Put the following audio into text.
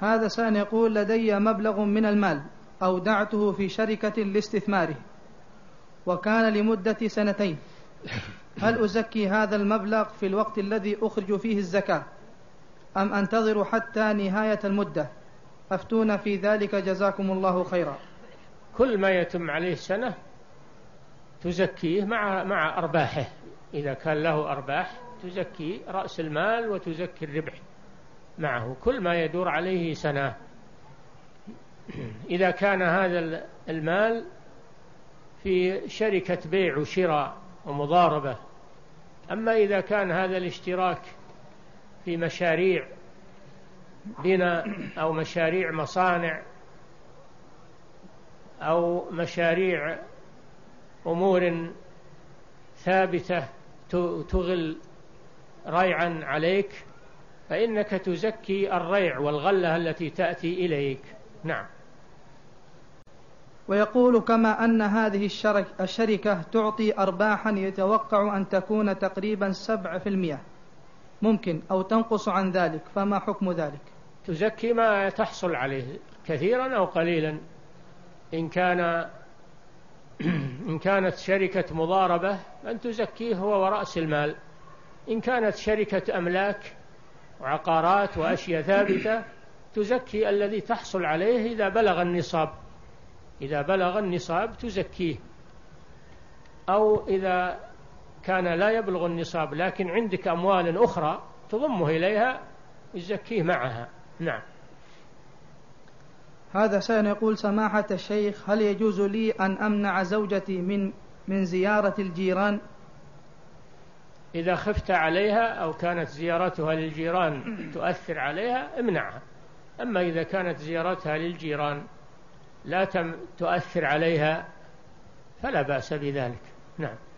هذا سائل يقول: لدي مبلغ من المال أودعته في شركة لاستثماره وكان لمدة 2 سنين، هل أزكي هذا المبلغ في الوقت الذي أخرج فيه الزكاة أم أنتظر حتى نهاية المدة؟ أفتونا في ذلك جزاكم الله خيرا. كل ما يتم عليه سنة تزكيه مع أرباحه. إذا كان له أرباح تزكي رأس المال وتزكي الربح معه كل ما يدور عليه سنة. إذا كان هذا المال في شركة بيع وشراء ومضاربة. أما إذا كان هذا الاشتراك في مشاريع بناء أو مشاريع مصانع أو مشاريع أمور ثابتة تغل ريعا عليك، فإنك تزكي الريع والغلة التي تأتي إليك. نعم. ويقول: كما أن هذه الشركة تعطي أرباحا يتوقع أن تكون تقريبا 7%، ممكن أو تنقص عن ذلك، فما حكم ذلك؟ تزكي ما تحصل عليه كثيرا أو قليلا. إن كانت شركة مضاربة أن تزكيه هو ورأس المال. إن كانت شركة أملاك وعقارات وأشياء ثابتة تزكي الذي تحصل عليه إذا بلغ النصاب. إذا بلغ النصاب تزكيه، أو إذا كان لا يبلغ النصاب لكن عندك أموال أخرى تضمه إليها يزكيه معها. نعم. هذا سائل يقول: سماحة الشيخ، هل يجوز لي أن أمنع زوجتي من زيارة الجيران؟ إذا خفت عليها أو كانت زيارتها للجيران تؤثر عليها امنعها. أما إذا كانت زيارتها للجيران لا تؤثر عليها فلا بأس بذلك. نعم.